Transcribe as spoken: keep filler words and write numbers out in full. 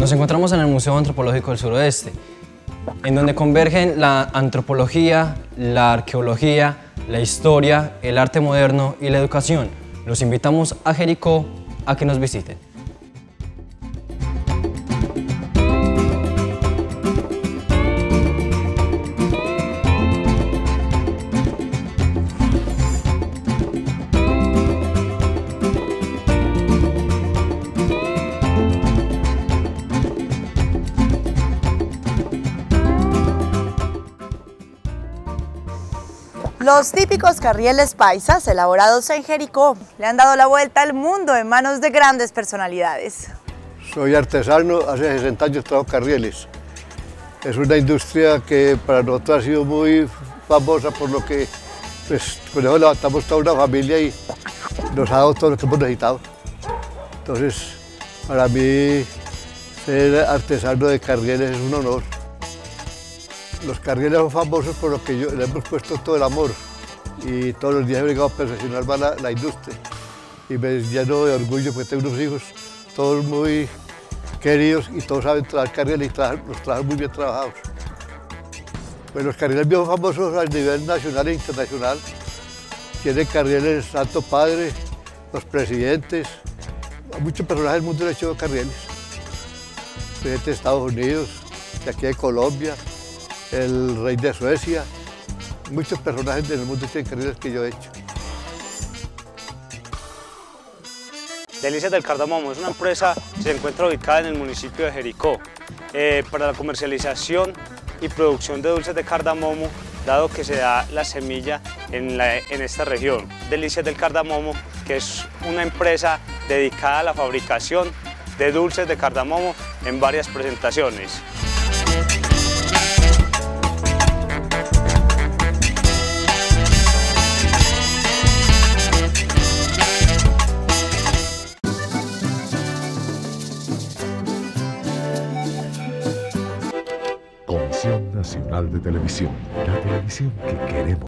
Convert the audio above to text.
Nos encontramos en el Museo Antropológico del Suroeste, en donde convergen la antropología, la arqueología, la historia, el arte moderno y la educación. Los invitamos a Jericó a que nos visiten. Los típicos carrieles paisas elaborados en Jericó le han dado la vuelta al mundo en manos de grandes personalidades. Soy artesano, hace sesenta años trabajo carrieles. Es una industria que para nosotros ha sido muy famosa por lo que pues, con eso levantamos toda una familia y nos ha dado todo lo que hemos necesitado. Entonces, para mí ser artesano de carrieles es un honor. Los carrieles son famosos por lo que yo, le hemos puesto todo el amor y todos los días he llegado a perfeccionar más la, la industria y me lleno de orgullo porque tengo unos hijos todos muy queridos y todos saben trabajar carrieles y trabajan, los trabajan muy bien trabajados. Pues los carrieles bien famosos a nivel nacional e internacional. Tienen carrieles Santo Padre, los presidentes, muchos personajes del mundo han hecho carrieles. Presidente de Estados Unidos, de aquí de Colombia, el rey de Suecia, muchos personajes del mundo tienen carrieles que yo he hecho. Delicias del Cardamomo es una empresa que se encuentra ubicada en el municipio de Jericó eh, para la comercialización y producción de dulces de cardamomo, dado que se da la semilla en, la, en esta región. Delicias del Cardamomo, que es una empresa dedicada a la fabricación de dulces de cardamomo en varias presentaciones. Comisión Nacional de Televisión, la televisión que queremos.